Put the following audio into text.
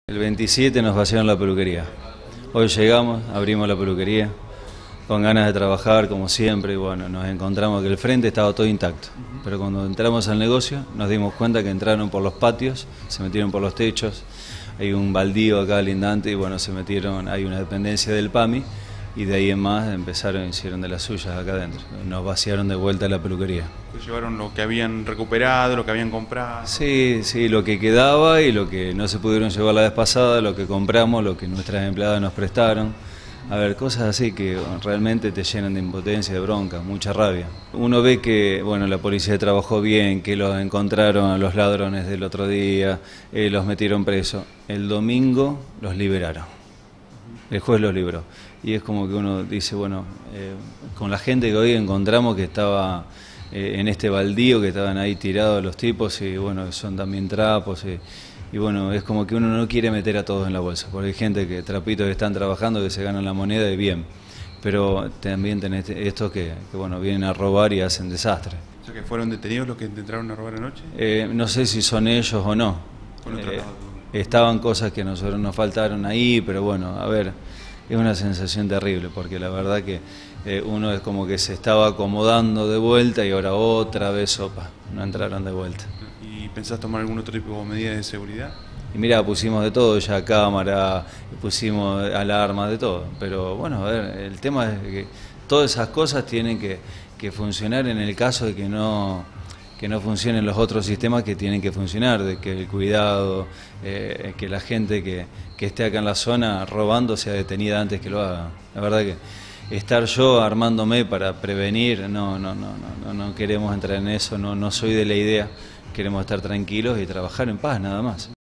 El 27 nos vaciaron la peluquería. Hoy llegamos, abrimos la peluquería, con ganas de trabajar como siempre, y bueno, nos encontramos que el frente estaba todo intacto. Pero cuando entramos al negocio nos dimos cuenta que entraron por los patios, se metieron por los techos, hay un baldío acá lindante y bueno, se metieron, hay una dependencia del PAMI y de ahí en más hicieron de las suyas acá adentro. Nos vaciaron de vuelta la peluquería. Pues llevaron lo que habían recuperado, lo que habían comprado. Sí, lo que quedaba y lo que no se pudieron llevar la vez pasada, lo que compramos, lo que nuestras empleadas nos prestaron. A ver, cosas así que realmente te llenan de impotencia, de bronca, mucha rabia. Uno ve que, bueno, la policía trabajó bien, que los encontraron a los ladrones del otro día, los metieron presos. El domingo los liberaron. El juez los libró. Y es como que uno dice, bueno, con la gente que hoy encontramos que estaba en este baldío, que estaban ahí tirados los tipos, y bueno, son también trapos, y bueno, es como que uno no quiere meter a todos en la bolsa, porque hay gente que, trapitos que están trabajando, que se ganan la moneda y bien, pero también tenés estos que bueno, vienen a robar y hacen desastre. O sea, que fueron detenidos los que intentaron a robar anoche. No sé si son ellos o no. Estaban cosas que a nosotros nos faltaron ahí, pero bueno, a ver, es una sensación terrible, porque la verdad que uno es como que se estaba acomodando de vuelta y ahora otra vez sopa, no entraron de vuelta. ¿Y pensás tomar algún otro tipo de medida de seguridad? Y mira, pusimos de todo, ya cámara, pusimos alarmas, de todo, pero bueno, a ver, el tema es que todas esas cosas tienen que funcionar en el caso de que no funcionen los otros sistemas que tienen que funcionar, de que el cuidado, que la gente que esté acá en la zona robando sea detenida antes que lo haga. La verdad que estar yo armándome para prevenir, no queremos entrar en eso, no soy de la idea, queremos estar tranquilos y trabajar en paz nada más.